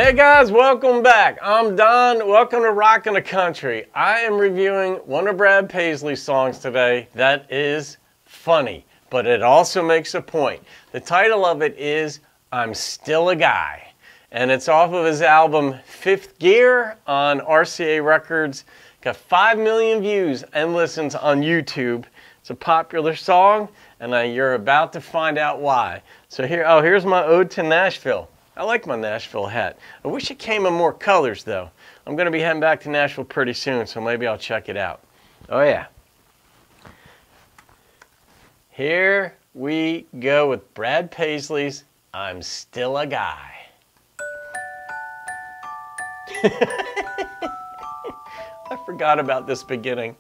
Hey guys, welcome back. I'm Don. Welcome to Rockin' the Country. I am reviewing one of Brad Paisley's songs today that is funny, but it also makes a point. The title of it is I'm Still a Guy, and it's off of his album Fifth Gear on RCA Records. Got 5 million views and listens on YouTube. It's a popular song, and you're about to find out why. So here's my ode to Nashville. I like my Nashville hat. I wish it came in more colors though. I'm going to be heading back to Nashville pretty soon, so maybe I'll check it out. Oh yeah. Here we go with Brad Paisley's I'm Still a Guy. I forgot about this beginning.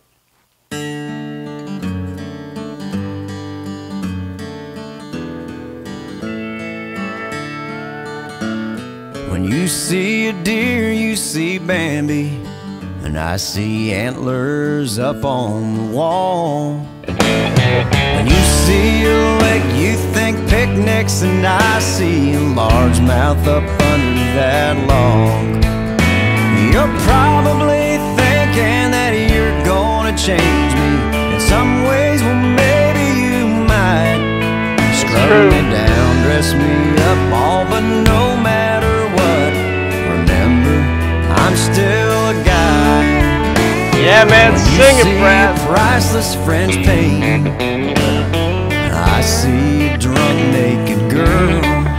When you see a deer, you see Bambi, and I see antlers up on the wall. When you see a lake, you think picnics, and I see a largemouth up under that log. You're probably thinking that you're gonna change me in some ways. Well, maybe you might. Scrub me down, dress me up, all but no matter what, remember, I'm still a guy. Yeah, man, sing it, Brad. Priceless French paint, I see a drunk naked girl.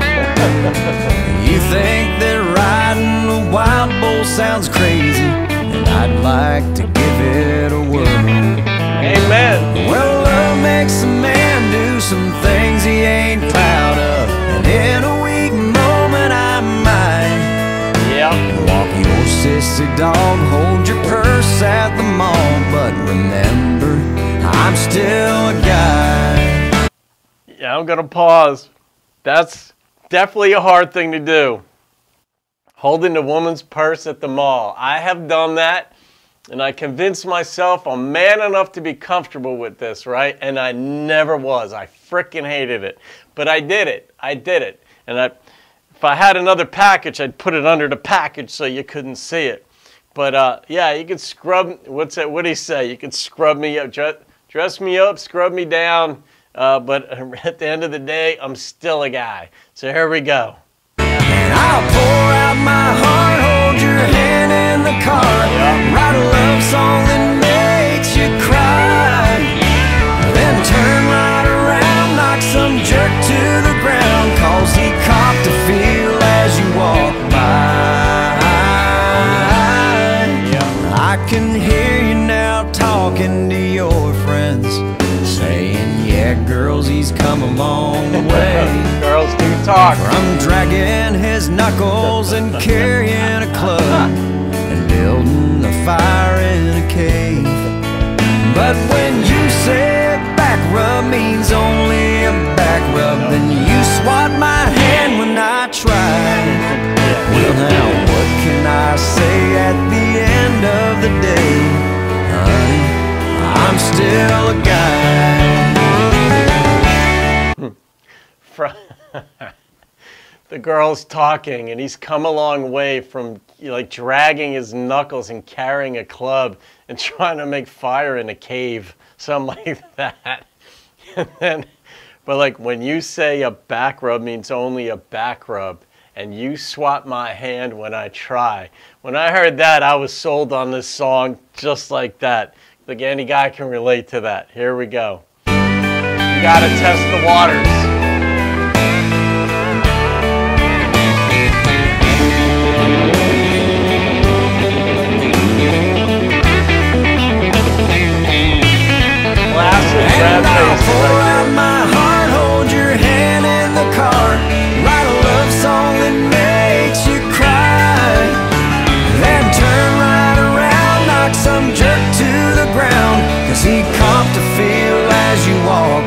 You think that riding a wild bull sounds crazy, and I'd like to give it a whirl. Amen. Well, love makes a man do some things he ain't proud of, and in a weak moment I might walk your sissy dog, hold your purse at the mall, but remember, I'm still a guy. Yeah, I'm gonna pause. That's definitely a hard thing to do. Holding a woman's purse at the mall. I have done that, and I convinced myself I'm man enough to be comfortable with this, right? And I never was. I frickin' hated it. But I did it. I did it. And if I had another package, I'd put it under the package so you couldn't see it. But yeah, you could scrub, what's that, what'd he say? You could scrub me up, dress me up, scrub me down, but at the end of the day, I'm still a guy. So here we go. And I'll pour out my heart, hold your hand in the car, write a love song that makes you cry, then turn right around, knock some jerk to the ground, cause he copped a feel as you walk by. I can hear you now talking to your friends, saying, yeah, girls, he's come a long way. Girls do talk. From dragging his knuckles and carrying a club and building a fire in a cave. But when you say back rub means only a back rub, then you swat my hand when I try. Well, now what can I say at the end of the day? Honey, I'm still a guy. The girl's talking, and he's come a long way from like dragging his knuckles and carrying a club and trying to make fire in a cave, something like that. And then, but like when you say a back rub means only a back rub, and you swat my hand when I try. When I heard that, I was sold on this song just like that. Like any guy can relate to that. Here we go. You gotta test the waters. And I'll pour out my heart, hold your hand in the car, write a love song that makes you cry, then turn right around, knock some jerk to the ground, cause he copped a feel as you walk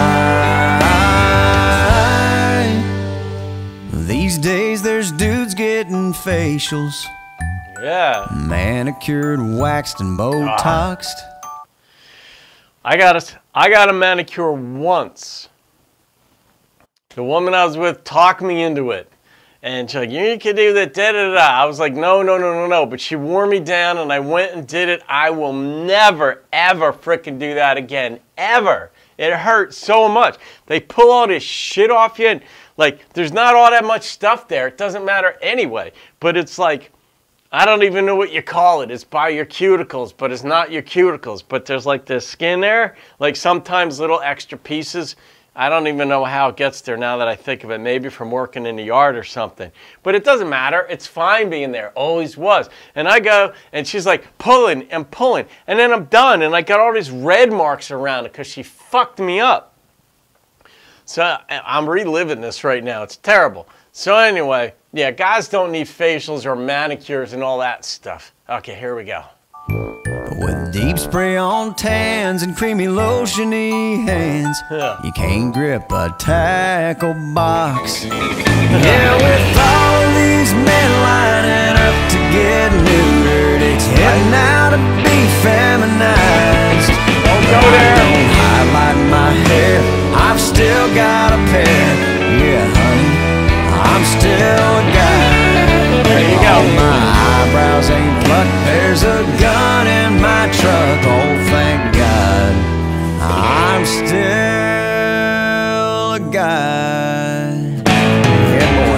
by. These days there's dudes getting facials, manicured, waxed, and Botoxed. I got a manicure once. The woman I was with talked me into it. And she's like, you can do that, da-da-da. I was like, no, no, no, no, no. But she wore me down, and I went and did it. I will never, ever frickin' do that again, ever. It hurt so much. They pull all this shit off you, and like, there's not all that much stuff there. It doesn't matter anyway. But it's like, I don't even know what you call it. It's by your cuticles, but it's not your cuticles. But there's like this skin there, like sometimes little extra pieces. I don't even know how it gets there now that I think of it. Maybe from working in the yard or something. But it doesn't matter. It's fine being there. Always was. And I go, and she's like pulling and pulling. And then I'm done. And I got all these red marks around it because she fucked me up. So I'm reliving this right now. It's terrible. So anyway, yeah, guys don't need facials or manicures and all that stuff. Okay, here we go. With deep spray on tans and creamy lotiony hands, you can't grip a tackle box. Yeah, with all these men lining up to get neutered, it's heading out to be feminized. Don't go there. Don't highlight my hair, I've still got a pair. Yeah, honey, I'm still a guy. There you go. My eyebrows ain't plucked, there's a gun in my truck. Oh, thank God, I'm still a guy. Yeah, boy.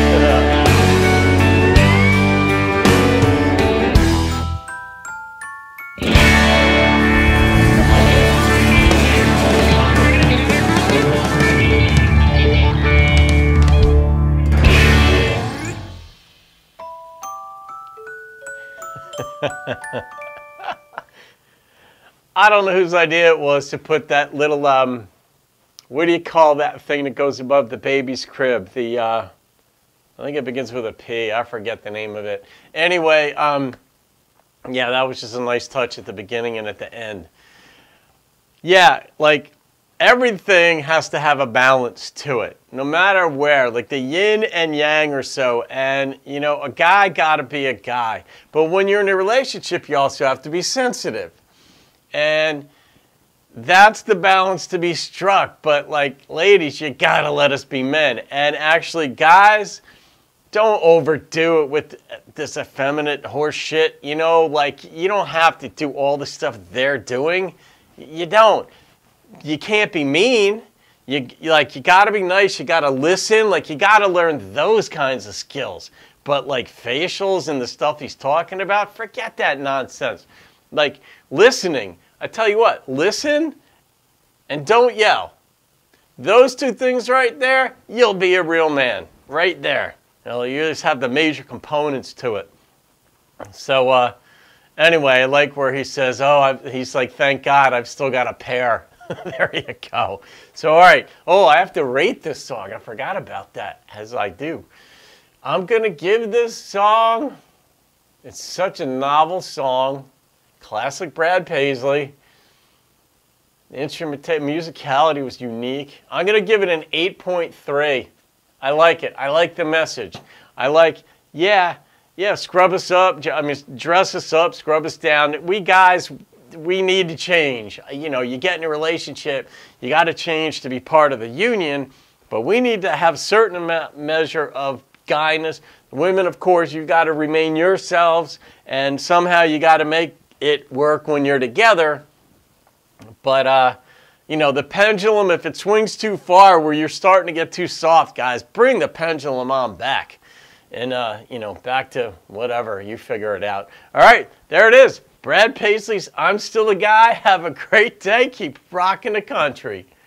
I don't know whose idea it was to put that little, what do you call that thing that goes above the baby's crib? The, I think it begins with a P. I forget the name of it. Anyway, yeah, that was just a nice touch at the beginning and at the end. Yeah, like, everything has to have a balance to it, no matter where, like the yin and yang or so. And, you know, a guy got to be a guy. But when you're in a relationship, you also have to be sensitive. And that's the balance to be struck. But, like, ladies, you got to let us be men. And actually, guys, don't overdo it with this effeminate horse shit. You know, like, you don't have to do all the stuff they're doing. You don't. You can't be mean. You got to be nice. You got to listen. Like, you got to learn those kinds of skills. But, like, facials and the stuff he's talking about, forget that nonsense. Like, listening. I tell you what, listen and don't yell. Those two things right there, you'll be a real man. Right there. You know, you just have the major components to it. So, anyway, I like where he says, he's like, thank God I've still got a pair. There you go. So, all right. Oh, I have to rate this song. I forgot about that, as I do. I'm going to give this song, it's such a novel song, classic Brad Paisley. The musicality was unique. I'm going to give it an 8.3. I like it. I like the message. I like, yeah, scrub us up. I mean, dress us up, scrub us down. We guys, we need to change. You know, you get in a relationship, you got to change to be part of the union, but we need to have a certain measure of guyness. Women, of course, you got to remain yourselves, and somehow you got to make it work when you're together. But, you know, the pendulum, if it swings too far where you're starting to get too soft, guys, bring the pendulum on back. And, you know, back to whatever, you figure it out. All right, there it is. Brad Paisley's I'm Still a Guy. Have a great day. Keep rocking the country.